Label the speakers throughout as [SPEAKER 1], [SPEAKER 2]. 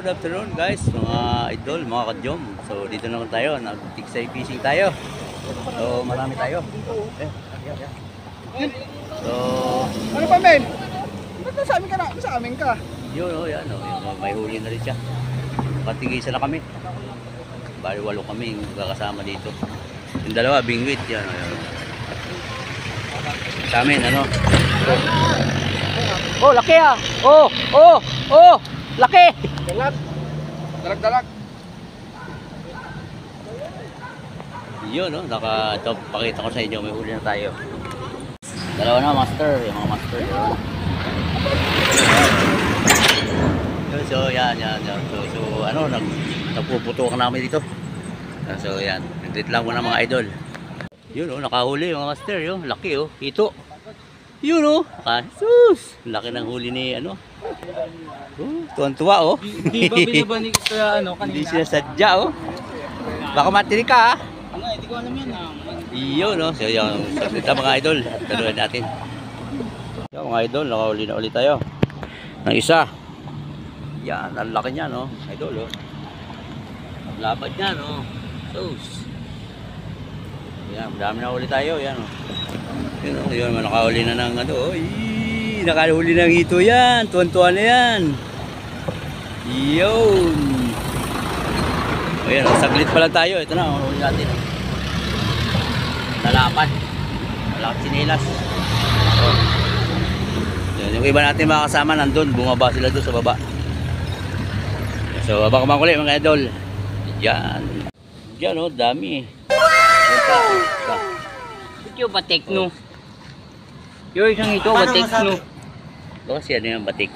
[SPEAKER 1] good afternoon guys, mga idol, mga kadyom. So dito naman tayo, nag-tiksay fishing tayo. So marami tayo. So
[SPEAKER 2] Ano pa, men? Ba't nasa amin ka na? Nasa amin ka?
[SPEAKER 1] yun yan may huli na rin siya. Patigisa na kami. Bali 8 kami yung kakasama dito. Yung dalawa, bingwit yan. Sa amin, ano? Oh, laki ah! Oh! Laki!
[SPEAKER 2] Dalag.
[SPEAKER 1] Yun, no? Ito, pakita ko sa inyo, may huli na tayo. Dalawa na, master. Yung mga master. So, yan. So, ano, nagpuputukan namin dito. So, yan. Nag-greet lang muna mga idol. Yun, no? Nakahuli yung mga master. Yun, laki, oh. Hito. Yun, oh. Sus! Laki ng huli ni, ano. Tuwan-tuwa, oh.
[SPEAKER 2] Di ba binabanig sa ano kanina?
[SPEAKER 1] Hindi sila sadya, oh. Baka matili ka, ah.
[SPEAKER 2] Ano, hindi ko alam yan ah.
[SPEAKER 1] Iyo, no? So, yung ito mga idol, taluan natin. Yung mga idol, nakahuli na ulit tayo. Ng isa. Yan, ang laki niya, no? Idol, oh. Ang lapad niya, no? Sus. Yan, madami na ulit tayo, yan, oh. Yun, oh, yun, nakahuli na ng ano, oh. Nakahuli ng hito yan. Tuwan-tuwan na yan. Yun. Ayan, saglit pa lang tayo. Ito na, huli natin. Nalapad. Malapad sinilas. Yung iba natin mga kasama nandun. Bumaba sila doon sa baba. So, abang ulit mga idol. Yan. Yan, oh, dami.
[SPEAKER 2] Ito ba tekno? Yung isang ito ba tekno?
[SPEAKER 1] Ito kasi ano yung batik.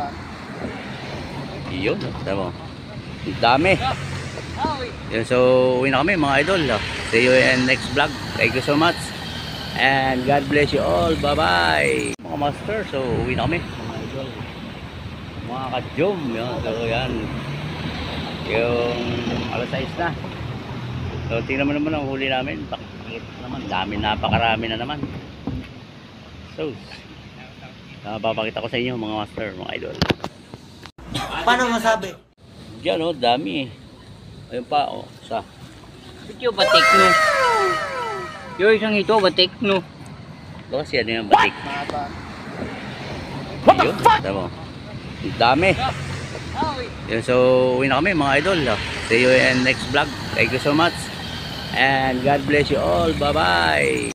[SPEAKER 1] Yun, tama mo. Dami. Yun, so uwi na kami mga idol. See you in next vlog. Thank you so much. And God bless you all. Bye bye. Mga master, so uwi na kami. Mga idol. Mga kadyom. Yun, so yan. Yung alas 6 na. So tingnan mo naman ang huli namin. Bakit naman. Dami, napakarami na naman. So, papakita ko sa inyo mga master, mga idol.
[SPEAKER 2] Paano masabi?
[SPEAKER 1] Yan, oh, dami. Ayun pa, oh, isa.
[SPEAKER 2] Ito ba tekno? Yung isang ito ba tekno?
[SPEAKER 1] Ito kasi ano yung batik. Yun, tama mo. Dami. Yun, so uwi na kami mga idol. See you in next vlog. Thank you so much. And God bless you all. Bye bye.